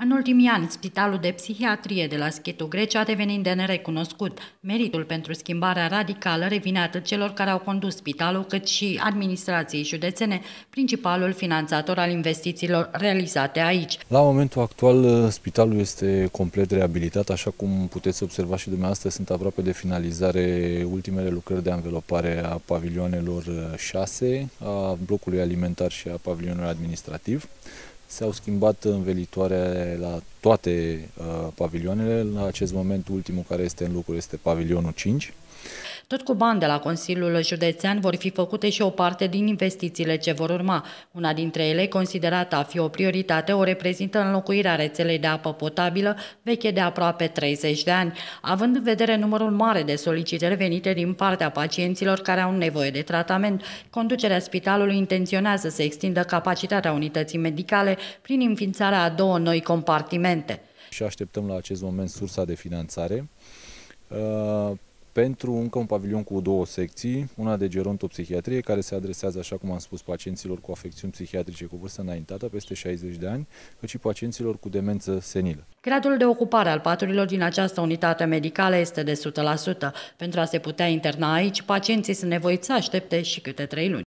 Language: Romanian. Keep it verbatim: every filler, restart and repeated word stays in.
În ultimii ani, Spitalul de Psihiatrie de la Schitu Grecia devenind de nerecunoscut. Meritul pentru schimbarea radicală revine atât celor care au condus spitalul, cât și administrației județene, principalul finanțator al investițiilor realizate aici. La momentul actual, spitalul este complet reabilitat, așa cum puteți observa și dumneavoastră, sunt aproape de finalizare ultimele lucrări de anvelopare a pavilioanelor șase, a blocului alimentar și a pavilionului administrativ. S-au schimbat învelitoare la toate uh, pavilioanele. La acest moment, ultimul care este în lucru este pavilionul cinci. Tot cu bani de la Consiliul Județean vor fi făcute și o parte din investițiile ce vor urma. Una dintre ele, considerată a fi o prioritate, o reprezintă înlocuirea rețelei de apă potabilă, veche de aproape treizeci de ani, având în vedere numărul mare de solicitări venite din partea pacienților care au nevoie de tratament. Conducerea spitalului intenționează să extindă capacitatea unității medicale prin înființarea a două noi compartimente. Și așteptăm la acest moment sursa de finanțare uh, pentru încă un pavilion cu două secții, una de gerontopsihiatrie, care se adresează, așa cum am spus, pacienților cu afecțiuni psihiatrice cu vârstă înaintată, peste șaizeci de ani, cât și pacienților cu demență senilă. Gradul de ocupare al paturilor din această unitate medicală este de o sută la sută. Pentru a se putea interna aici, pacienții sunt nevoiți să aștepte și câte trei luni.